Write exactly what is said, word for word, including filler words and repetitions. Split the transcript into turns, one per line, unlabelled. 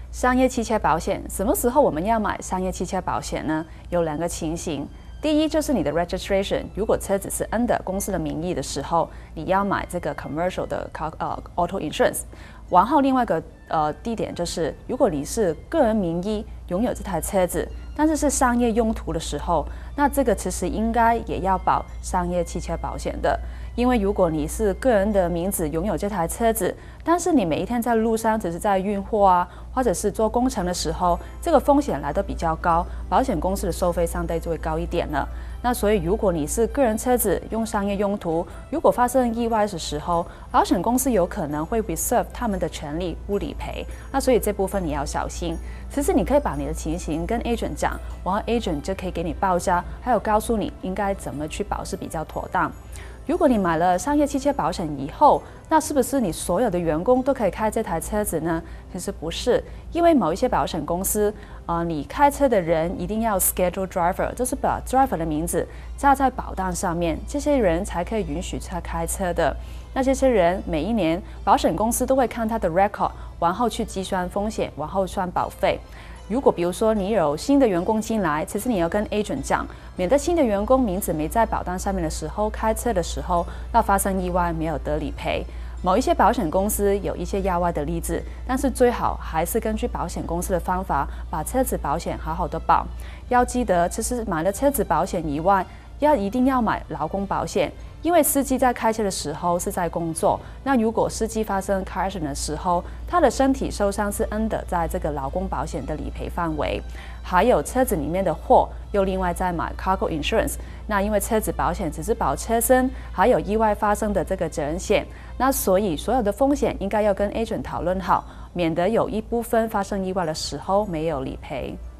商业汽车保险，什么时候我们要买商业汽车保险呢？有两个情形。第一就是你的 registration， 如果车子是 under 公司的名义的时候，你要买这个 commercial 的 car 呃 auto insurance。然后另外一个呃地点就是，如果你是个人名义拥有这台车子，但是是商业用途的时候，那这个其实应该也要保商业汽车保险的。因为如果你是个人的名字拥有这台车子，但是你每一天在路上只是在运货啊，或者是做工程的时候，这个风险来得比较高，保险公司的收费相对就会高一点了。那所以如果你是个人车子用商业用途，如果发生意外的时候，保险公司有可能会 reserve 他们的权利不理赔。那所以这部分你要小心。其实你可以把你的情形跟 agent 讲，然后 agent 就可以给你报价，还有告诉你应该怎么去保是比较妥当。如果你买了商业汽车保险以后，那是不是你所有的员工都可以开这台车子呢？其实不是，因为某一些保险公司，呃，你开车的人一定要 schedule driver， 就是把 driver 的名字加在保单上面，这些人才可以允许他开车的。那这些人每一年保险公司都会看他的 record， 然后去计算风险，然后算保费。如果比如说你有新的员工进来，其实你要跟 agent 讲，免得新的员工名字没在保单上面的时候，开车的时候要发生意外没有得理赔。某一些保险公司有一些压外的例子，但是最好还是根据保险公司的方法，把车子保险好好的保。要记得，其实买了车子保险以外，要一定要买劳工保险。因为司机在开车的时候是在工作，那如果司机发生 car accident 的时候，他的身体受伤是 under 在这个劳工保险的理赔范围。还有车子里面的货又另外再买 cargo insurance， 那因为车子保险只是保车身，还有意外发生的这个责任险，那所以所有的风险应该要跟 agent 讨论好，免得有一部分发生意外的时候没有理赔。